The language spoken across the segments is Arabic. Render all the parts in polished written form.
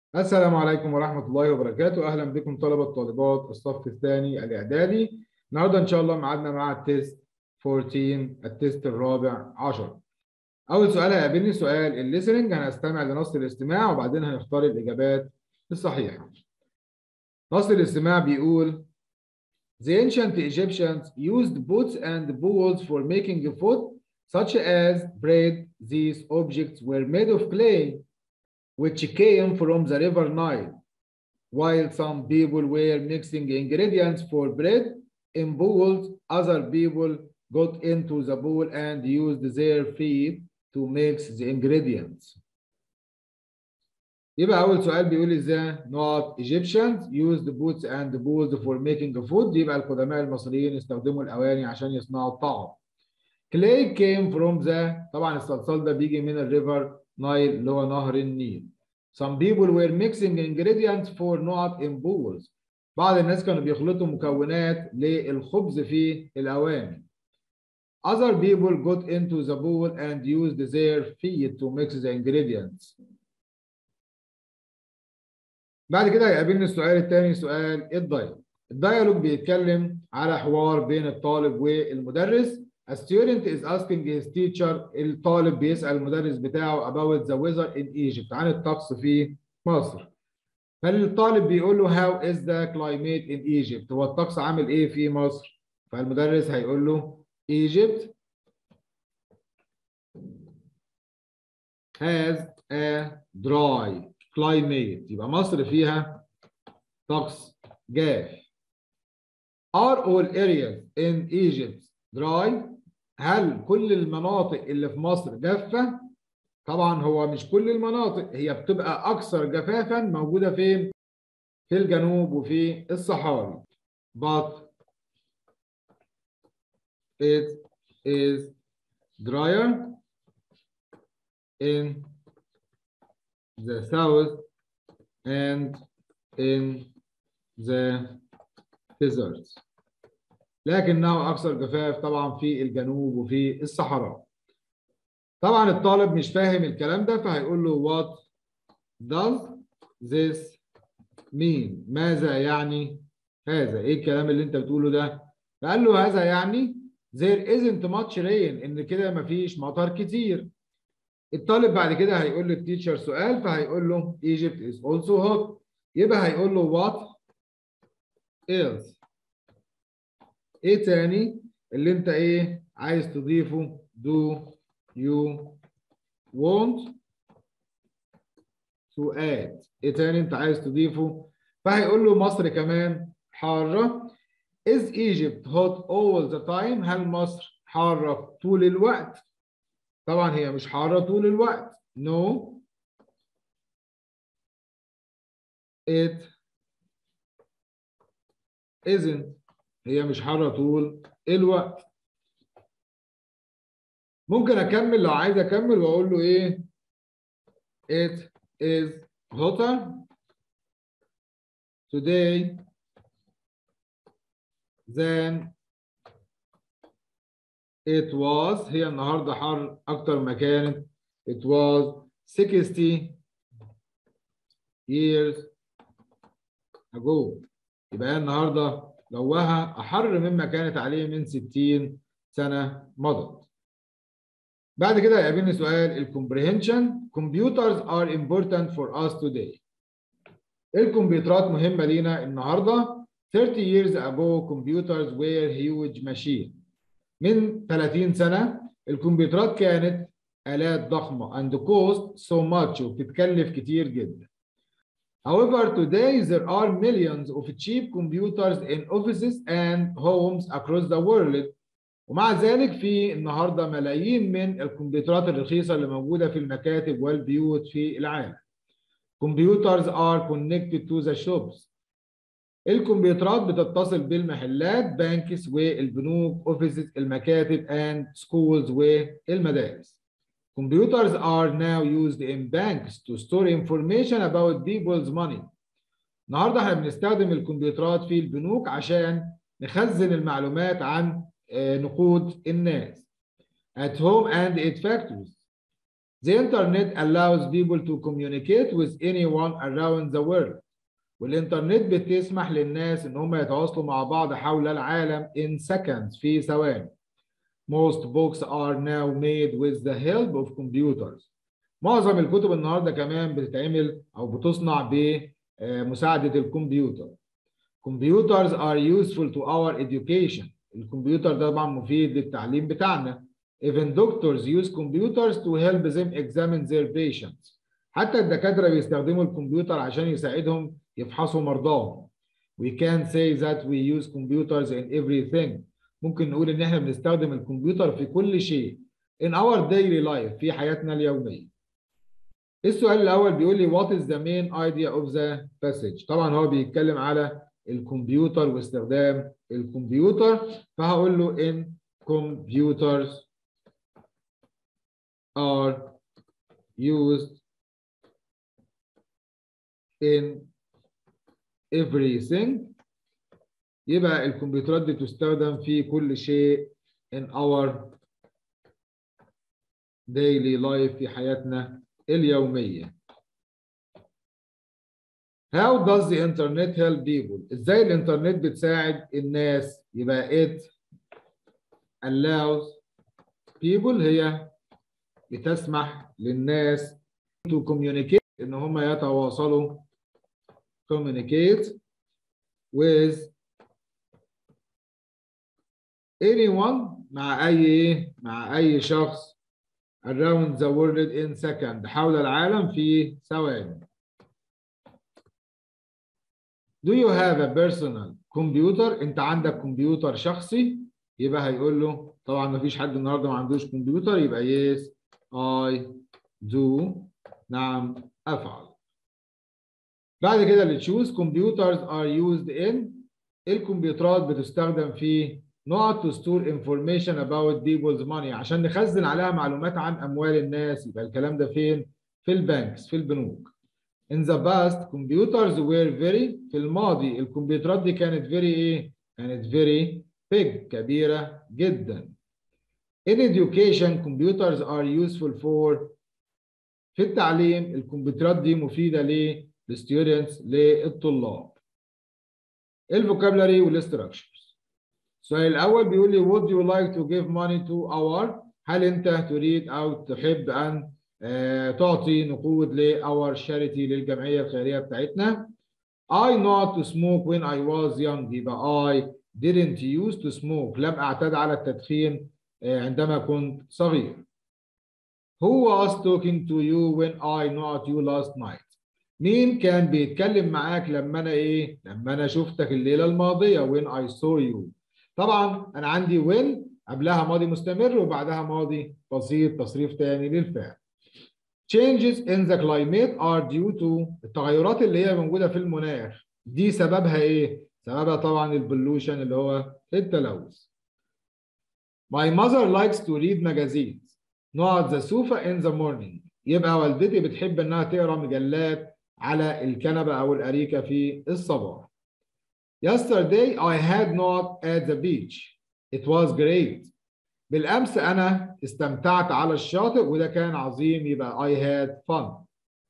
السلام عليكم ورحمة الله وبركاته. أهلا بكم طلبة طالبات الصف الثاني الإعدادي. النهاردة إن شاء الله ميعادنا مع التيست 14، التيست الرابع عشر. أول سؤال هيقابلني سؤال الليسننج، هنستمع لنص الاستماع وبعدين هنختار الإجابات الصحيحة. نص الاستماع بيقول: The ancient Egyptians used pots and bowls for making food, such as bread. These objects were made of clay, which came from the river Nile. While some people were mixing ingredients for bread in bowls, other people got into the bowl and used their feet to mix the ingredients. يبقى أول سؤال بيقول إزاي not Egyptians used pots and bowls for making food. يبقى القدماء المصريين استخدموا الأواني عشان يصنعوا الطعام. Clay came from the، طبعا الصلصال ده بيجي من الريفر نايل اللي هو نهر النيل. Some people were mixing ingredients for not in bowls. بعض الناس كانوا بيخلطوا مكونات للخبز في الأواني. Other people got into the bowl and used their feet to mix the ingredients. بعد كده هيقابلني السؤال الثاني، سؤال الديالوج. الديالوج بيتكلم على حوار بين الطالب والمدرس. A student is asking his teacher، الطالب بيسأل المدرس بتاعه about the weather in Egypt، عن الطقس في مصر. فالطالب بيقول له how is the climate in Egypt، هو الطقس عامل ايه في مصر؟ فالمدرس هيقول له Egypt has a dry climate، يبقى مصر فيها طقس جاف. Are all areas in Egypt dry؟ هل كل المناطق اللي في مصر جافة؟ طبعا هو مش كل المناطق، هي بتبقى أكثر جفافا موجودة فين؟ في الجنوب وفي الصحاري. But it is drier in the south and in the deserts. لكنه أكثر جفاف طبعا في الجنوب وفي الصحراء. طبعا الطالب مش فاهم الكلام ده فهيقول له what does this mean؟ ماذا يعني هذا؟ ايه الكلام اللي انت بتقوله ده؟ فقال له هذا يعني there isn't much rain، ان كده مفيش مطر كتير. الطالب بعد كده هيقول للتيتشر سؤال فهيقول له Egypt is also hot، يبقى هيقول له what else؟ ايه تاني اللي انت ايه عايز تضيفه؟ do you want to add؟ ايه تاني انت عايز تضيفه؟ فهيقول له مصر كمان حارة. is Egypt hot all the time؟ هل مصر حارة طول الوقت؟ طبعا هي مش حارة طول الوقت. no it isn't، هي مش حارة طول الوقت. ممكن اكمل لو عايز اكمل واقول له ايه it is hotter today than it was، هي النهارده حر اكتر ما كانت it was 60 years ago. يبقى هي النهارده جوها احر مما كانت عليه من 60 سنه مضت. بعد كده هيقابلني سؤال الكومبريهنشن. computers are important for us today. الكمبيوترات مهمه لينا النهارده. 30 years ago computers were huge machine. من 30 سنة الكمبيوترات كانت آلات ضخمة and cost so much، وبتتكلف كتير جدا. However today there are millions of cheap computers in offices and homes across the world. ومع ذلك في النهارده ملايين من الكمبيوترات الرخيصة اللي موجودة في المكاتب والبيوت في العالم. Computers are connected to the shops. الكمبيوترات بتتصل بالمحلات بانكس والبنوك اوفيسز المكاتب and schools والمدارس. Computers are now used in banks to store information about people's money. النهارده احنا بنستخدم الكمبيوترات في البنوك عشان نخزن المعلومات عن نقود الناس. At home and at factories. The internet allows people to communicate with anyone around the world. والإنترنت بتسمح للناس إن هم يتواصلوا مع بعض حول العالم in seconds في ثواني. Most books are now made with the help of computers. معظم الكتب النهارده كمان بتتعمل أو بتصنع بمساعدة الكمبيوتر. Computers are useful to our education. الكمبيوتر ده طبعا مفيد للتعليم بتاعنا. Even doctors use computers to help them examine their patients. حتى الدكاترة بيستخدموا الكمبيوتر عشان يساعدهم يفحصوا مرضاهم. We can say that we use computers in everything. ممكن نقول إن إحنا بنستخدم الكمبيوتر في كل شيء. In our daily life في حياتنا اليومية. السؤال الأول بيقول لي what is the main idea of the passage؟ طبعا هو بيتكلم على الكمبيوتر واستخدام الكمبيوتر، فهقول له in computers are used in everything. يبقى الكمبيوترات دي بتستخدم في كل شيء in our daily life في حياتنا اليومية. How does the internet help people؟ ازاي الانترنت بتساعد الناس؟ يبقى it allows people هي بتسمح للناس to communicate ان هم يتواصلوا communicate with anyone مع اي شخص around the world in second حول العالم في ثواني. Do you have a personal computer؟ انت عندك كمبيوتر شخصي؟ يبقى هيقول له طبعا ما فيش حد النهارده ما عندوش كمبيوتر، يبقى yes I do. نعم افعل. بعد كده اللي تشوز computers are used in. الكمبيوترات بتستخدم في not to store information about people's money عشان نخزن عليها معلومات عن اموال الناس. يبقى الكلام ده فين؟ في البنكس في البنوك. In the past computers were very. في الماضي الكمبيوترات دي كانت very ايه؟ كانت very big كبيرة جدا. In education computers are useful for. في التعليم الكمبيوترات دي مفيدة للستودنتس للطلاب. الفوكابلري والاستراكشرز. السؤال الأول بيقول لي would you like to give money to our؟ هل أنت تريد أو تحب أن تعطي نقود لأور شاريتي للجمعية الخيرية بتاعتنا؟ I not to smoke when I was young. يبقى I didn't used to smoke. لم أعتد على التدخين عندما كنت صغير. Who was talking to you when I not you last night؟ مين كان بيتكلم معاك لما أنا شفتك الليلة الماضية when I saw you؟ طبعا أنا عندي when قبلها ماضي مستمر وبعدها ماضي بسيط تصريف تاني للفعل. Changes in the climate are due to. التغيرات اللي هي موجودة في المناخ دي سببها إيه؟ سببها طبعا البولوشن اللي هو التلوث. My mother likes to read magazines. not the sofa in the morning. يبقى والدتي بتحب إنها تقرأ مجلات على الكنبة أو الأريكة في الصباح. Yesterday I had not at the beach. It was great. بالأمس أنا استمتعت على الشاطئ وده كان عظيم. يبقى I had fun.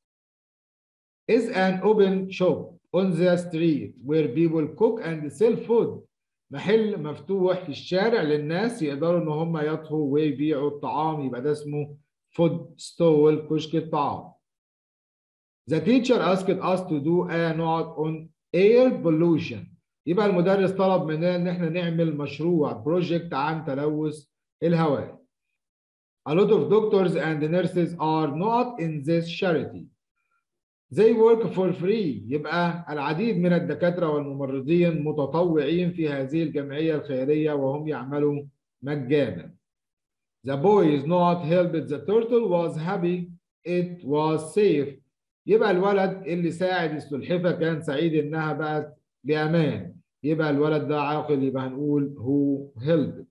Is an open shop on the street where people cook and sell food. محل مفتوح في الشارع للناس يقدروا إن هم يطهوا ويبيعوا الطعام. يبقى ده اسمه food stall كشك الطعام. The teacher asked us to do a note on air pollution. يبقى المدرس طلب مننا إن احنا نعمل مشروع بروجكت عن تلوث الهواء. A lot of doctors and nurses are not in this charity. They work for free. يبقى العديد من الدكاترة والممرضين متطوعين في هذه الجمعية الخيرية وهم يعملوا مجانا. The boys not helped the turtle was happy. It was safe. يبقى الولد اللي ساعد السلحفة كان سعيد إنها بقت بأمان. يبقى الولد ده عاقل. يبقى هنقول who helped.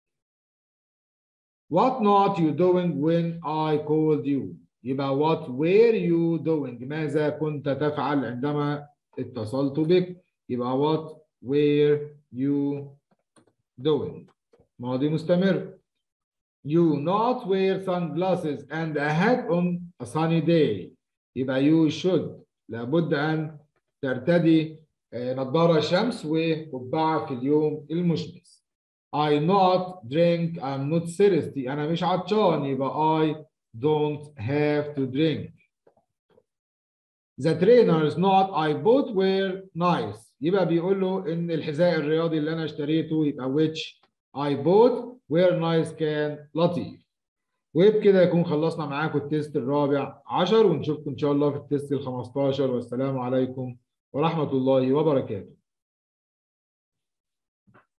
What not you doing when I called you؟ يبقى what were you doing؟ ماذا كنت تفعل عندما اتصلت بك؟ يبقى what were you doing؟ ماضي مستمر. You not wear sunglasses and a hat on a sunny day. يبقى you should لابد أن ترتدي نظارة شمس وقبعة في اليوم المشمس. I not drink, I'm not thirsty. أنا مش عطشان يبقى I don't have to drink. The trainers not I bought were nice. يبقى بيقول له إن الحذاء الرياضي اللي أنا اشتريته يبقى which I bought were nice كان لطيف. وبكده يكون خلصنا معاكم التيست الرابع 10 ونشوفكم إن شاء الله في التيست ال 15 والسلام عليكم ورحمة الله وبركاته.